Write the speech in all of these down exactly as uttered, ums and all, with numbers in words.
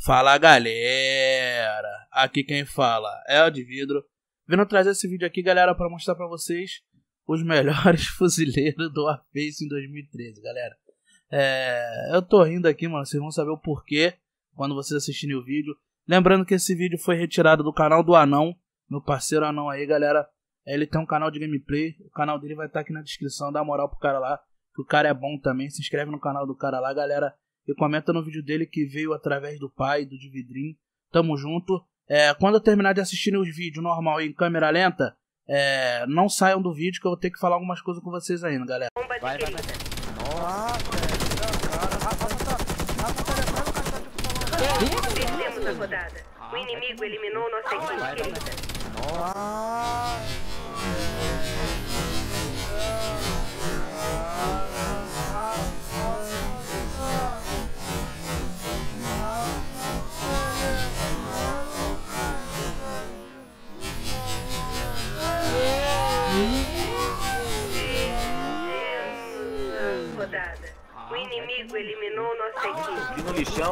Fala galera, aqui quem fala é o de Vidro, vindo trazer esse vídeo aqui galera pra mostrar pra vocês os melhores fuzileiros do Warface em dois mil e treze, galera. É, eu tô rindo aqui, mano, vocês vão saber o porquê quando vocês assistirem o vídeo. Lembrando que esse vídeo foi retirado do canal do Anão, meu parceiro Anão aí galera. Ele tem um canal de gameplay, o canal dele vai estar aqui na descrição, dá moral pro cara lá, que o cara é bom também, se inscreve no canal do cara lá galera. E comenta no vídeo dele que veio através do pai, do Dividrim. Tamo junto. É, quando eu terminar de assistir os vídeos normal em câmera lenta, é, não saiam do vídeo que eu vou ter que falar algumas coisas com vocês ainda, galera. Vai, vai, vai. Nossa, velho. Perdemos a rodada. O inimigo eliminou nossa equipe querida. Rodada. O inimigo eliminou nossa equipe. Aqui no lixão.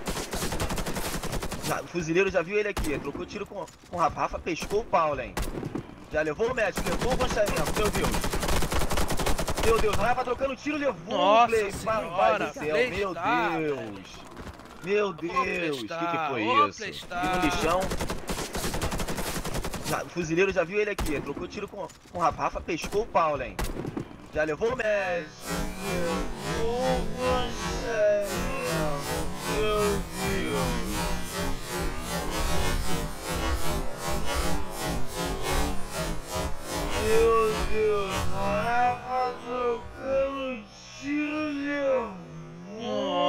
Já, o fuzileiro já viu ele aqui. Trocou tiro com, com o Rafa. Rafa pescou o Paulo, hein? Já levou o médico, levou o conchamento. Meu Deus. Meu Deus, o Rafa trocando tiro, levou Nossa o play. Pai do céu, play meu está, Deus. velho. Meu Deus, o que, que foi Ô, isso? play está. Aqui no lixão. Já, o fuzileiro já viu ele aqui. Trocou tiro com, com o Rafa. Rafa pescou o Paulo, hein? Já levou o médico. Levou o conchamento. Meu Deus. Meu Deus, Rafa trocando tiro de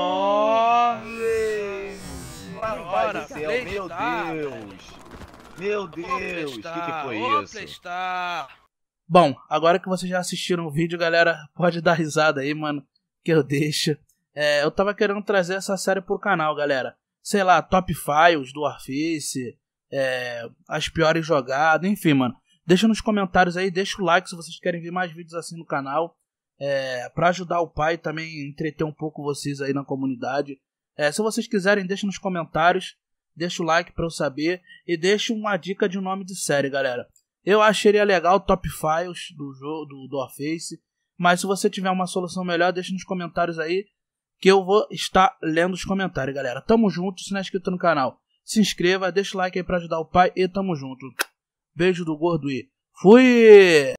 Pai do céu, meu Deus. Meu Deus, o que, que foi isso? Bom, agora que vocês já assistiram o vídeo, galera, pode dar risada aí, mano, que eu deixo. É, eu tava querendo trazer essa série pro canal, galera. Sei lá, top files do Warface, é, as piores jogadas, enfim, mano. Deixa nos comentários aí, deixa o like se vocês querem ver mais vídeos assim no canal. É, pra ajudar o pai também, entreter um pouco vocês aí na comunidade. É, se vocês quiserem, deixa nos comentários. Deixa o like pra eu saber. E deixa uma dica de um nome de série, galera. Eu acharia legal o top files do jogo do, do Warface. Mas se você tiver uma solução melhor, deixa nos comentários aí, que eu vou estar lendo os comentários, galera. Tamo junto, se não é inscrito no canal, se inscreva, deixa o like aí pra ajudar o pai e tamo junto. Beijo do gordo e fui!